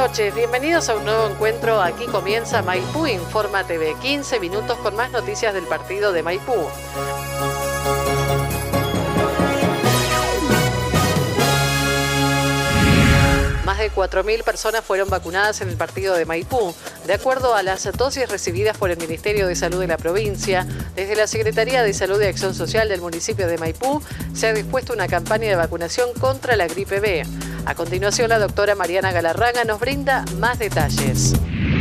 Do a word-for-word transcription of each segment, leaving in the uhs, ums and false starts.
noches, bienvenidos a un nuevo encuentro. Aquí comienza Maipú Informa T V, quince minutos con más noticias del partido de Maipú. Más de cuatro mil personas fueron vacunadas en el partido de Maipú. De acuerdo a las dosis recibidas por el Ministerio de Salud de la provincia, desde la Secretaría de Salud y Acción Social del municipio de Maipú se ha dispuesto una campaña de vacunación contra la gripe B. A continuación, la doctora Mariana Galarraga nos brinda más detalles.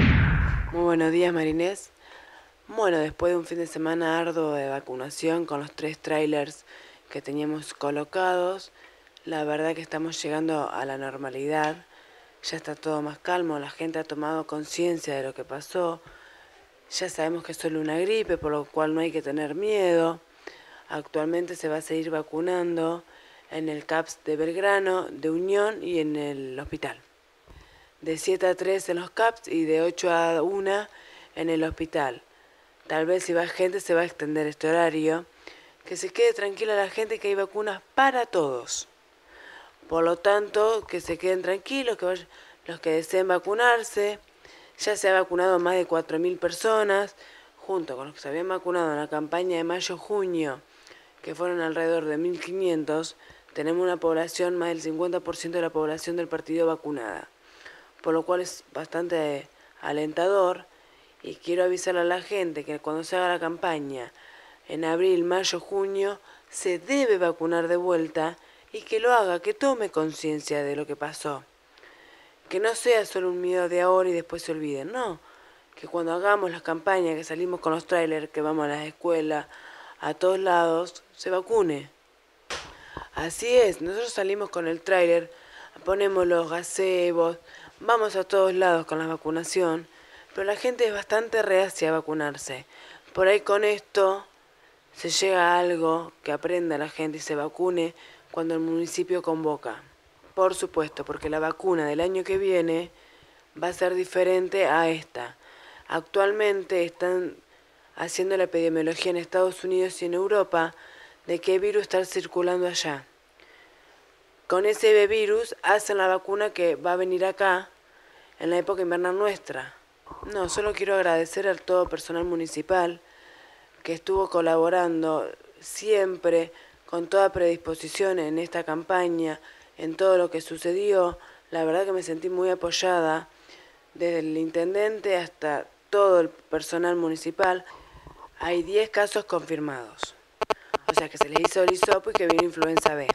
Muy buenos días, Marinés. Bueno, después de un fin de semana arduo de vacunación con los tres trailers que teníamos colocados, la verdad que estamos llegando a la normalidad. Ya está todo más calmo, la gente ha tomado conciencia de lo que pasó. Ya sabemos que es solo una gripe, por lo cual no hay que tener miedo. Actualmente se va a seguir vacunando en el CAPS de Belgrano, de Unión y en el hospital. De siete a tres en los CAPS y de ocho a una en el hospital. Tal vez si va gente se va a extender este horario. Que se quede tranquila la gente que hay vacunas para todos. Por lo tanto, que se queden tranquilos, que vayan, los que deseen vacunarse. Ya se ha vacunado más de cuatro mil personas, junto con los que se habían vacunado en la campaña de mayo-junio, que fueron alrededor de mil quinientos. Tenemos una población, más del cincuenta por ciento de la población del partido vacunada, por lo cual es bastante alentador. Y quiero avisarle a la gente que cuando se haga la campaña en abril, mayo, junio, se debe vacunar de vuelta y que lo haga, que tome conciencia de lo que pasó. Que no sea solo un miedo de ahora y después se olviden, no. Que cuando hagamos las campañas, que salimos con los trailers, que vamos a las escuelas, a todos lados, se vacune. Así es, nosotros salimos con el tráiler, ponemos los gazebos, vamos a todos lados con la vacunación, pero la gente es bastante reacia a vacunarse. Por ahí con esto se llega a algo que aprenda la gente y se vacune cuando el municipio convoca. Por supuesto, porque la vacuna del año que viene va a ser diferente a esta. Actualmente están haciendo la epidemiología en Estados Unidos y en Europa de qué virus está circulando allá. Con ese virus hacen la vacuna que va a venir acá en la época invernal nuestra. No, solo quiero agradecer a todo personal municipal que estuvo colaborando siempre con toda predisposición en esta campaña, en todo lo que sucedió. La verdad que me sentí muy apoyada, desde el intendente hasta todo el personal municipal. Hay diez casos confirmados. O sea que se les hizo el hisopo y que vino influenza B.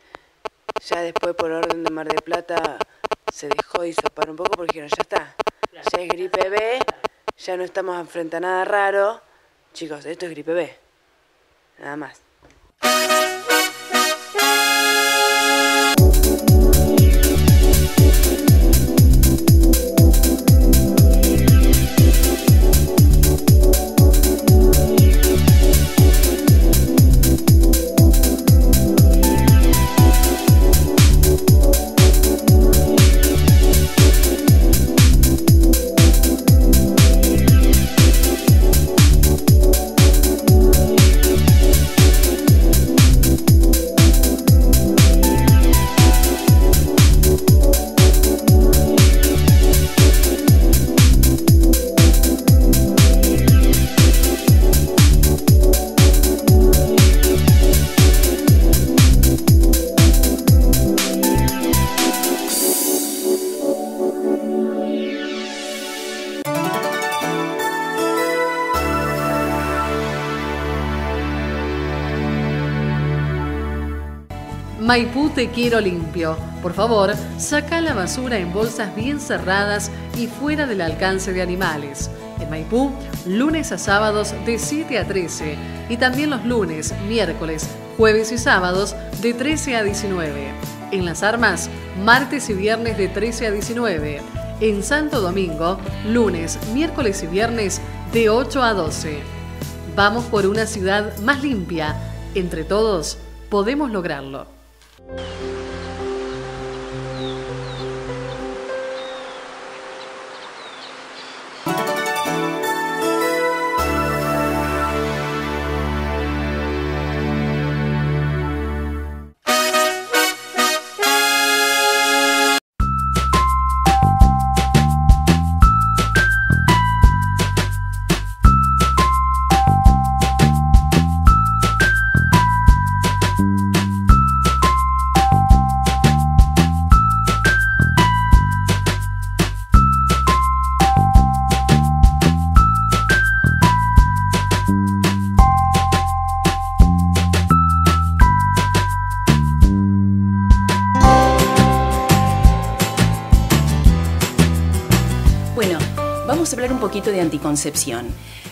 Ya después, por orden de Mar del Plata, se dejó de hisopar un poco porque dijeron, ya está, ya es gripe B, ya no estamos frente a nada raro. Chicos, esto es gripe B. Nada más. Maipú te quiero limpio. Por favor, saca la basura en bolsas bien cerradas y fuera del alcance de animales. En Maipú, lunes a sábados de siete a trece y también los lunes, miércoles, jueves y sábados de trece a diecinueve. En Las Armas, martes y viernes de trece a diecinueve. En Santo Domingo, lunes, miércoles y viernes de ocho a doce. Vamos por una ciudad más limpia. Entre todos, podemos lograrlo. vamos a hablar un poquito de anticoncepción.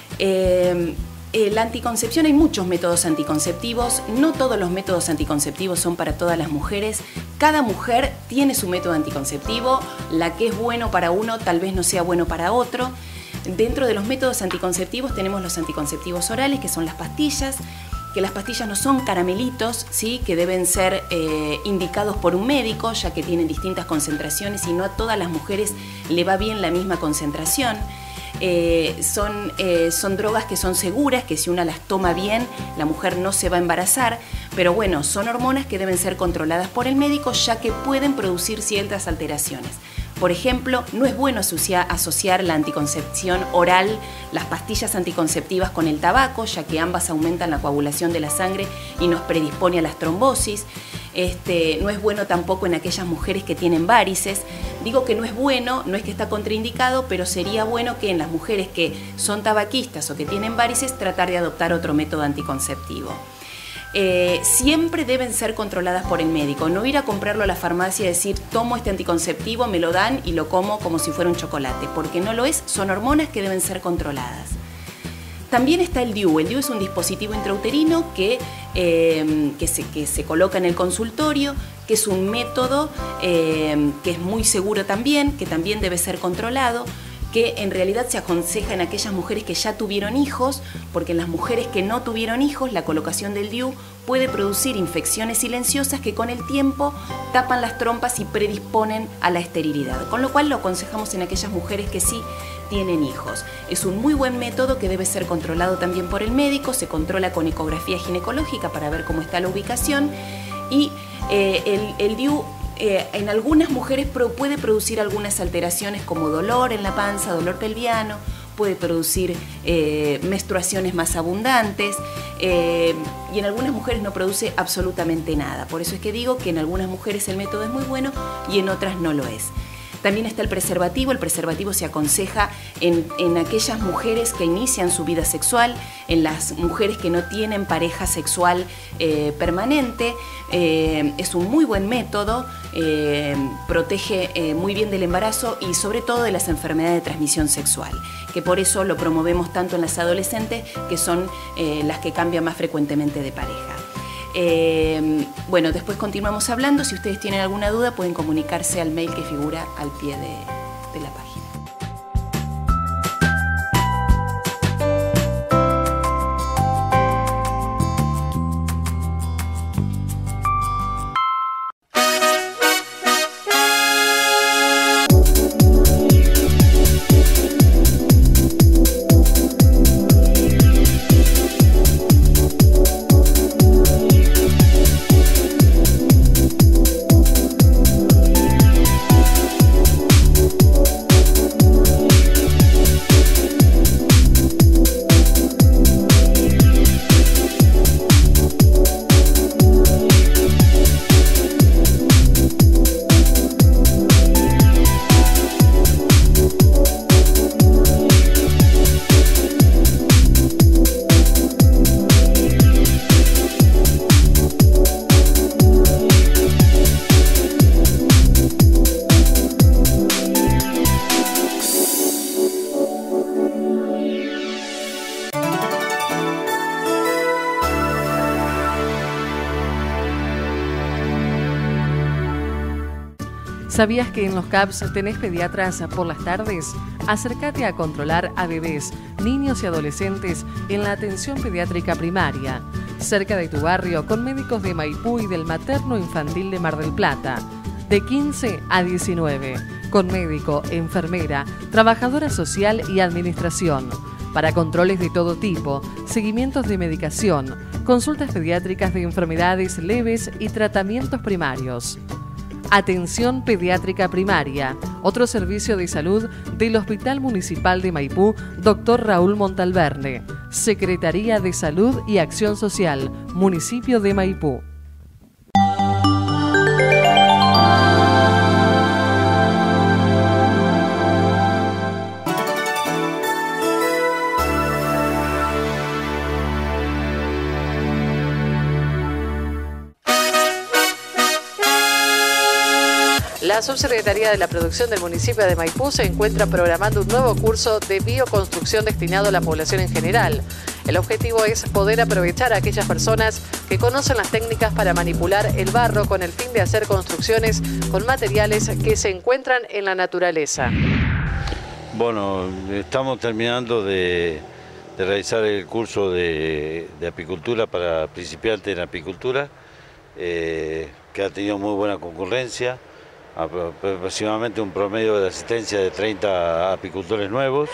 Eh, La anticoncepción, hay muchos métodos anticonceptivos, no todos los métodos anticonceptivos son para todas las mujeres, cada mujer tiene su método anticonceptivo, la que es bueno para uno tal vez no sea bueno para otro. Dentro de los métodos anticonceptivos tenemos los anticonceptivos orales, que son las pastillas, que las pastillas no son caramelitos, ¿sí? Que deben ser eh, indicados por un médico, ya que tienen distintas concentraciones y no a todas las mujeres le va bien la misma concentración. Eh, son, eh, son drogas que son seguras, que si una las toma bien, la mujer no se va a embarazar, pero bueno, son hormonas que deben ser controladas por el médico, ya que pueden producir ciertas alteraciones. Por ejemplo, no es bueno asociar, asociar la anticoncepción oral, las pastillas anticonceptivas con el tabaco, ya que ambas aumentan la coagulación de la sangre y nos predispone a las trombosis. Este, no es bueno tampoco en aquellas mujeres que tienen varices. Digo que no es bueno, no es que está contraindicado, pero sería bueno que en las mujeres que son tabaquistas o que tienen varices tratar de adoptar otro método anticonceptivo. Eh, siempre deben ser controladas por el médico, no ir a comprarlo a la farmacia y decir tomo este anticonceptivo, me lo dan y lo como como si fuera un chocolate, porque no lo es, son hormonas que deben ser controladas. También está el D I U. El D I U es un dispositivo intrauterino que, eh, que, se, que se coloca en el consultorio, que es un método eh, que es muy seguro también, que también debe ser controlado, que en realidad se aconseja en aquellas mujeres que ya tuvieron hijos, porque en las mujeres que no tuvieron hijos, la colocación del D I U puede producir infecciones silenciosas que con el tiempo tapan las trompas y predisponen a la esterilidad, con lo cual lo aconsejamos en aquellas mujeres que sí tienen hijos. Es un muy buen método que debe ser controlado también por el médico, se controla con ecografía ginecológica para ver cómo está la ubicación y eh, el, el D I U Eh, en algunas mujeres pro, puede producir algunas alteraciones como dolor en la panza, dolor pelviano, puede producir eh, menstruaciones más abundantes eh, y en algunas mujeres no produce absolutamente nada. Por eso es que digo que en algunas mujeres el método es muy bueno y en otras no lo es. También está el preservativo. El preservativo se aconseja en, en aquellas mujeres que inician su vida sexual, en las mujeres que no tienen pareja sexual eh, permanente. Eh, es un muy buen método, eh, protege eh, muy bien del embarazo y sobre todo de las enfermedades de transmisión sexual, que por eso lo promovemos tanto en las adolescentes, que son eh, las que cambian más frecuentemente de pareja. Eh, bueno, después continuamos hablando. Si ustedes tienen alguna duda pueden comunicarse al mail que figura al pie de, de la página. ¿Sabías que en los C A P S tenés pediatras por las tardes? Acércate a controlar a bebés, niños y adolescentes en la atención pediátrica primaria, cerca de tu barrio, con médicos de Maipú y del Materno Infantil de Mar del Plata, de quince a diecinueve, con médico, enfermera, trabajadora social y administración, para controles de todo tipo, seguimientos de medicación, consultas pediátricas de enfermedades leves y tratamientos primarios. Atención Pediátrica Primaria, otro servicio de salud del Hospital Municipal de Maipú, doctor Raúl Montalverne, Secretaría de Salud y Acción Social, Municipio de Maipú. La Subsecretaría de la Producción del municipio de Maipú se encuentra programando un nuevo curso de bioconstrucción destinado a la población en general. El objetivo es poder aprovechar a aquellas personas que conocen las técnicas para manipular el barro con el fin de hacer construcciones con materiales que se encuentran en la naturaleza. Bueno, estamos terminando de, de realizar el curso de, de apicultura para principiantes en apicultura, eh, que ha tenido muy buena concurrencia, aproximadamente un promedio de asistencia de treinta apicultores nuevos,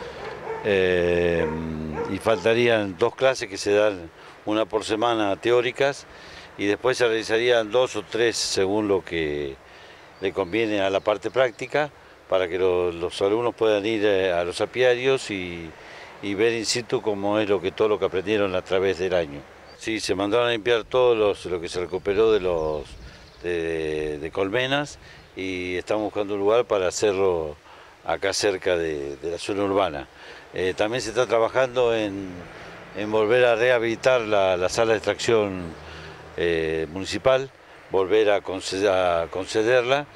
eh, y faltarían dos clases que se dan una por semana teóricas y después se realizarían dos o tres según lo que le conviene a la parte práctica, para que los, los alumnos puedan ir a los apiarios y, y ver in situ cómo es lo que, todo lo que aprendieron a través del año. Sí, se mandaron a limpiar todo los, lo que se recuperó de, los, de, de colmenas y estamos buscando un lugar para hacerlo acá cerca de, de la zona urbana. Eh, también se está trabajando en, en volver a rehabilitar la, la sala de extracción eh, municipal, volver a, conceder, a concederla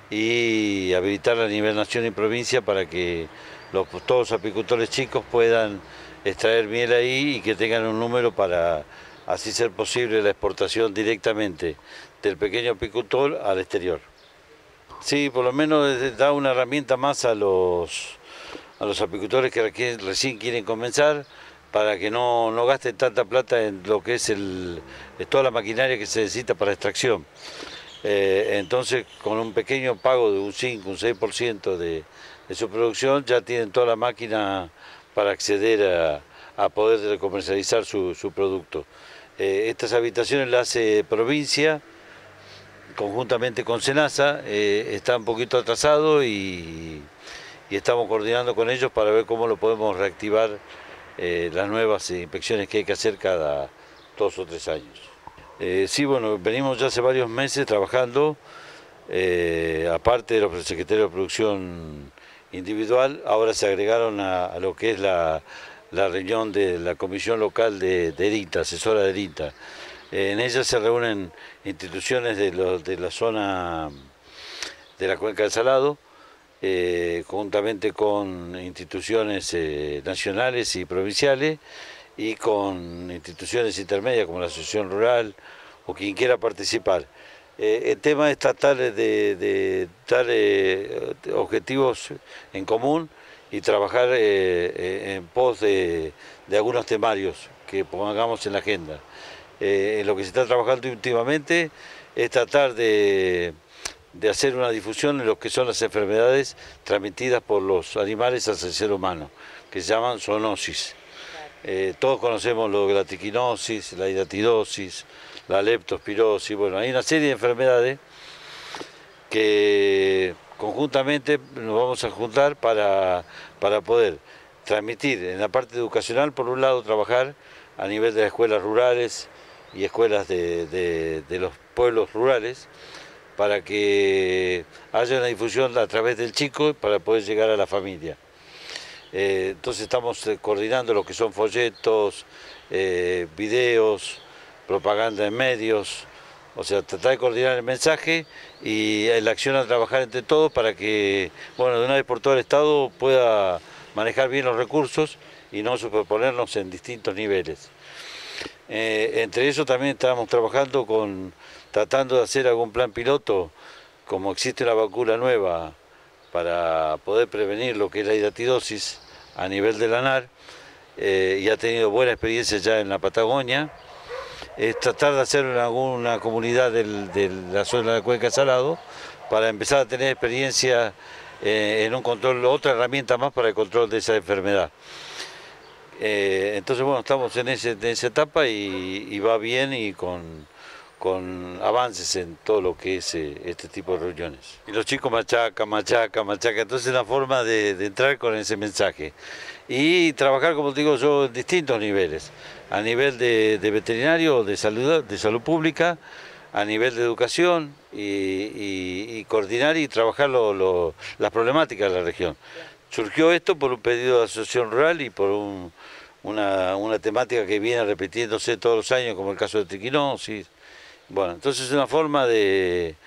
y habilitarla a nivel nación y provincia para que los, todos los apicultores chicos puedan extraer miel ahí y que tengan un número para así ser posible la exportación directamente del pequeño apicultor al exterior. Sí, por lo menos da una herramienta más a los, a los apicultores que recién quieren comenzar, para que no, no gasten tanta plata en lo que es el, toda la maquinaria que se necesita para extracción. Eh, entonces, con un pequeño pago de un cinco, un seis por ciento de, de su producción, ya tienen toda la máquina para acceder a, a poder comercializar su, su producto. Eh, estas habitaciones las hace provincia, conjuntamente con SENASA, eh, está un poquito atrasado y, y estamos coordinando con ellos para ver cómo lo podemos reactivar, eh, las nuevas inspecciones que hay que hacer cada dos o tres años. Eh, sí, bueno, venimos ya hace varios meses trabajando, eh, aparte de los secretarios de producción individual, ahora se agregaron a, a lo que es la, la reunión de la comisión local de, de ERINTA, asesora de ERINTA. Eh, en ella se reúnen instituciones de, los, de la zona de la Cuenca del Salado, eh, conjuntamente con instituciones eh, nacionales y provinciales, y con instituciones intermedias como la Asociación Rural o quien quiera participar. Eh, el tema es tratar de, de dar eh, objetivos en común y trabajar eh, en pos de, de algunos temarios que pongamos en la agenda. Eh, en lo que se está trabajando últimamente es tratar de, de hacer una difusión en lo que son las enfermedades transmitidas por los animales hacia el ser humano, que se llaman zoonosis. Eh, todos conocemos lo de la triquinosis, la hidatidosis, la leptospirosis. Bueno, hay una serie de enfermedades que conjuntamente nos vamos a juntar para, para poder transmitir en la parte educacional, por un lado, trabajar a nivel de las escuelas rurales y escuelas de, de, de los pueblos rurales, para que haya una difusión a través del chico para poder llegar a la familia. Eh, entonces estamos eh, coordinando lo que son folletos, eh, videos, propaganda en medios, o sea, tratar de coordinar el mensaje y la acción a trabajar entre todos para que, bueno, de una vez por todo el Estado pueda manejar bien los recursos y no superponernos en distintos niveles. Eh, entre eso también estamos trabajando con, tratando de hacer algún plan piloto, como existe una vacuna nueva para poder prevenir lo que es la hidatidosis a nivel de la ANAR, eh, y ha tenido buena experiencia ya en la Patagonia. Es tratar de hacer una, una comunidad del, de la zona de la Cuenca del Salado para empezar a tener experiencia eh, en un control, otra herramienta más para el control de esa enfermedad. Eh, entonces, bueno, estamos en, ese, en esa etapa y, y va bien y con, con avances en todo lo que es eh, este tipo de reuniones. Y los chicos machaca, machaca, machaca, entonces es una forma de, de entrar con ese mensaje. Y trabajar, como digo yo, en distintos niveles, a nivel de, de veterinario, de salud, de salud pública, a nivel de educación y, y, y coordinar y trabajar lo, lo, las problemáticas de la región. Surgió esto por un pedido de la Asociación Rural y por un, una, una temática que viene repitiéndose todos los años, como el caso de triquinosis. Bueno, entonces es una forma de,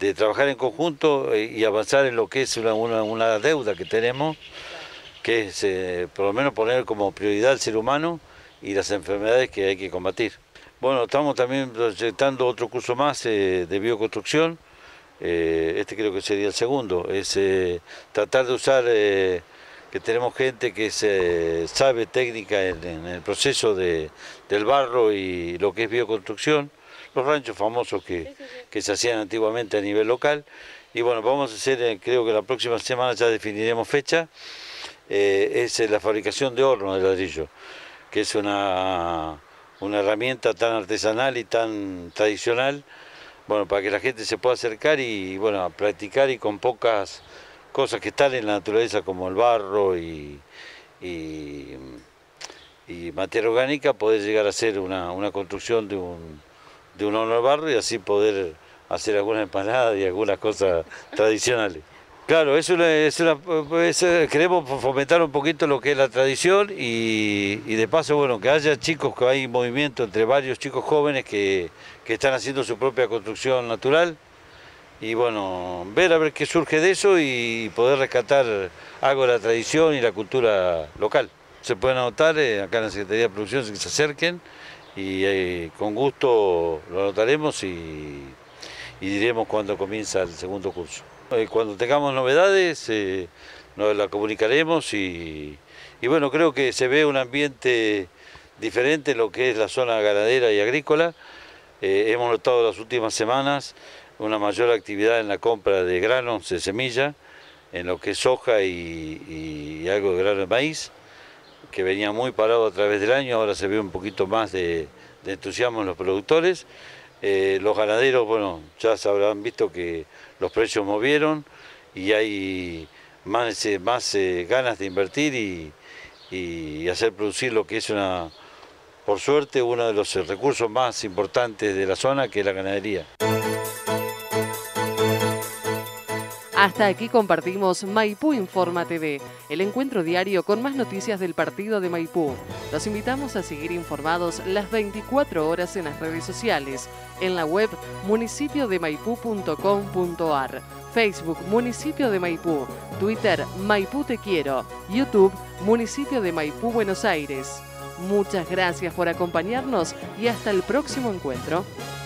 de trabajar en conjunto y avanzar en lo que es una, una, una deuda que tenemos, que es eh, por lo menos poner como prioridad al ser humano y las enfermedades que hay que combatir. Bueno, estamos también proyectando otro curso más eh, de bioconstrucción, eh, este creo que sería el segundo, es eh, tratar de usar, eh, que tenemos gente que se, sabe técnica en, en el proceso de, del barro y lo que es bioconstrucción, los ranchos famosos que, que se hacían antiguamente a nivel local. Y bueno, vamos a hacer, creo que la próxima semana ya definiremos fecha, eh, es la fabricación de horno de ladrillo, que es una, una herramienta tan artesanal y tan tradicional, bueno, para que la gente se pueda acercar y bueno, a practicar y con pocas cosas que están en la naturaleza como el barro y, y, y materia orgánica, poder llegar a hacer una, una construcción de un de un horno de barro y así poder hacer algunas empanadas y algunas cosas tradicionales. Claro, es una, es una, es, queremos fomentar un poquito lo que es la tradición y, y de paso, bueno, que haya chicos, que hay movimiento entre varios chicos jóvenes que, que están haciendo su propia construcción natural y bueno, ver a ver qué surge de eso y poder rescatar algo de la tradición y la cultura local. Se pueden anotar eh, acá en la Secretaría de Producción, que se acerquen, y eh, con gusto lo anotaremos y, y diremos cuándo comienza el segundo curso. Eh, cuando tengamos novedades eh, nos la comunicaremos y, y bueno, creo que se ve un ambiente diferente en lo que es la zona ganadera y agrícola. Eh, hemos notado las últimas semanas una mayor actividad en la compra de granos de semilla, en lo que es soja y, y algo de grano de maíz, que venía muy parado a través del año, ahora se ve un poquito más de, de entusiasmo en los productores. Eh, los ganaderos, bueno, ya se habrán visto que los precios movieron y hay más, eh, más eh, ganas de invertir y, y hacer producir lo que es una, por suerte, uno de los recursos más importantes de la zona, que es la ganadería. Hasta aquí compartimos Maipú Informa T V, el encuentro diario con más noticias del partido de Maipú. Los invitamos a seguir informados las veinticuatro horas en las redes sociales, en la web municipio de maipú punto com punto ar, Facebook Municipio de Maipú, Twitter Maipú Te Quiero, YouTube Municipio de Maipú Buenos Aires. Muchas gracias por acompañarnos y hasta el próximo encuentro.